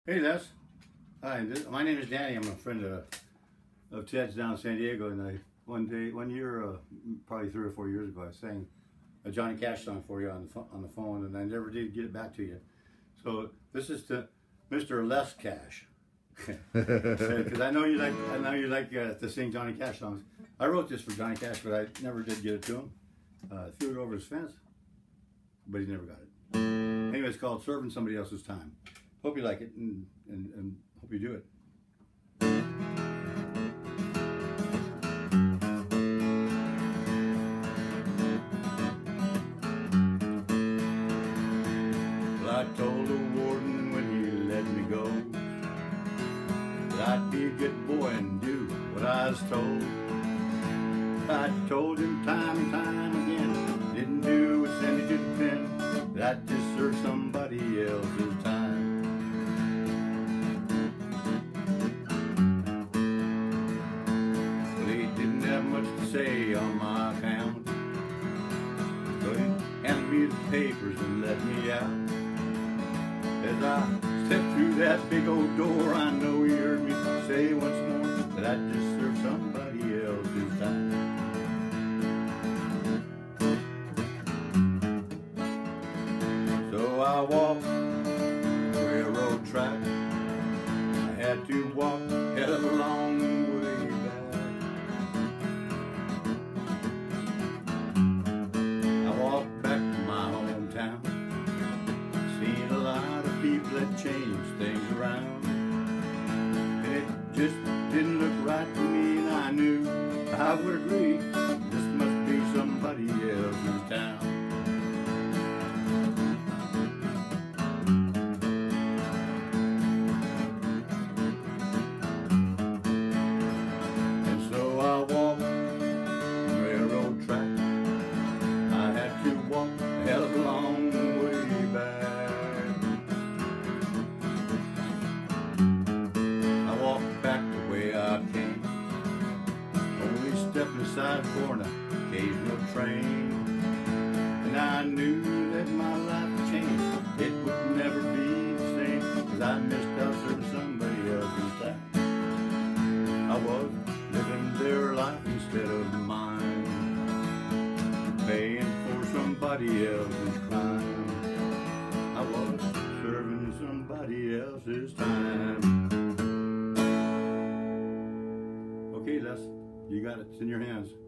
Hey Les, hi. My name is Danny. I'm a friend of Ted's down in San Diego, and one year, probably 3 or 4 years ago, I sang a Johnny Cash song for you on the phone, and I never did get it back to you. So this is to Mr. Les Cash, because I know you like to sing Johnny Cash songs. I wrote this for Johnny Cash, but I never did get it to him. Threw it over his fence, but he never got it. Anyway, it's called "Serving Somebody Else's Time." Hope you like it, and hope you do it. Well, I told the warden when he let me go that I'd be a good boy and do what I was told. I told him time and time again, didn't do what sent me to the pen, that I'd just serve somebody else's time. Say on my account, so he handed me the papers and let me out. As I stepped through that big old door, I know he heard me say once more that I'd just serve somebody else's time. So I walked the railroad track. I had to walk a hell of a long way back. People that changed things around, and it just didn't look right to me, and I knew I would agree this must be somebody else's town. And so I walked the railroad track. I had to walk a hell of a long way back. Stepping aside for an occasional train, and I knew that my life would change. It would never be the same, 'cause I missed out serving somebody else's time. I was living their life instead of mine, paying for somebody else's crime. I was serving somebody else's time. Okay, Les. You got it. It's in your hands.